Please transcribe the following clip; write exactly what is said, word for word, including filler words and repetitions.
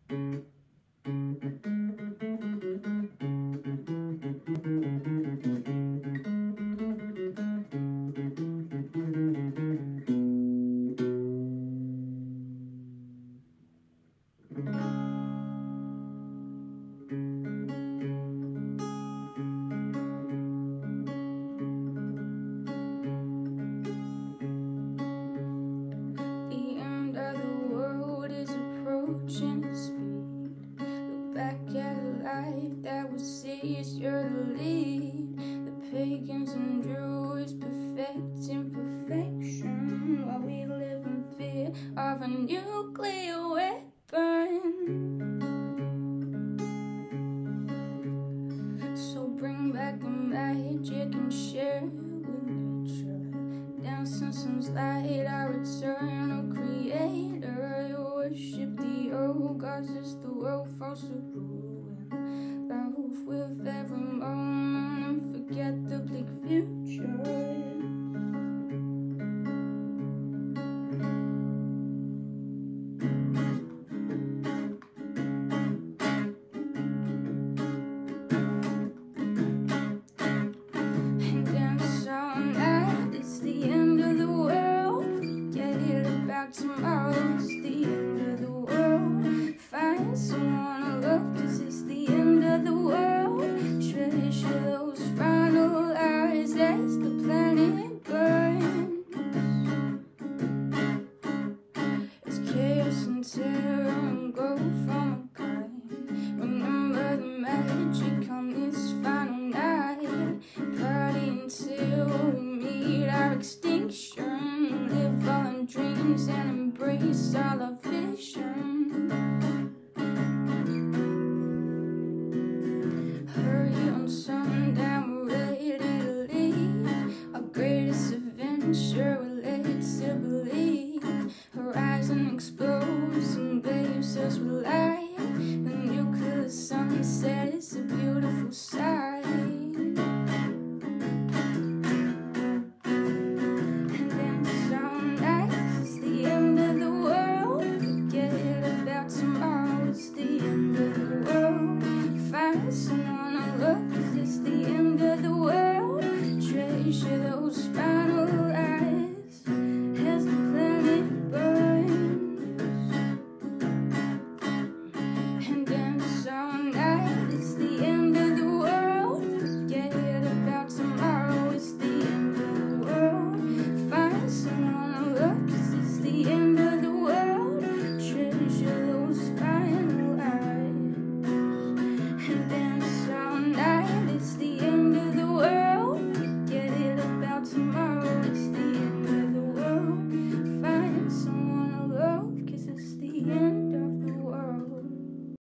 That would say you're the lead. The pagans and druids perfect imperfection, while we live in fear of a nuclear weapon. So bring back the magic and share with nature. Dance in sun's light, our eternal creator. You worship the old gods as the world falls to ruin. Love with every moment and forget the bleak future. And dance all night, it's the end of the world. Forget it about tomorrow, it's the end of the world. Find someone to love, cause it's the end of the world. Treasure those final hours as the planet burns. It's chaos and terror and growth from a kind. Remember the magic on this final night. Party until we meet our extinction. Live all in dreams and embrace all our vision. Sundown, we're ready to leave. Our greatest adventure, we're led to believe. Horizon explodes and waves as we light.